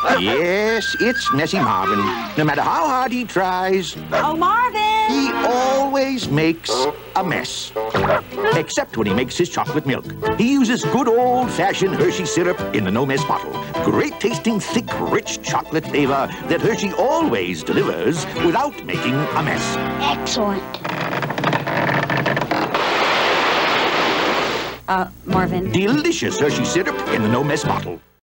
Yes, it's Messy Marvin. No matter how hard he tries, Oh, Marvin! he always makes a mess. Except when he makes his chocolate milk. He uses good old-fashioned Hershey syrup in the no-mess bottle. Great-tasting, thick, rich chocolate flavor that Hershey always delivers without making a mess. Excellent. Marvin. Delicious Hershey syrup in the no-mess bottle.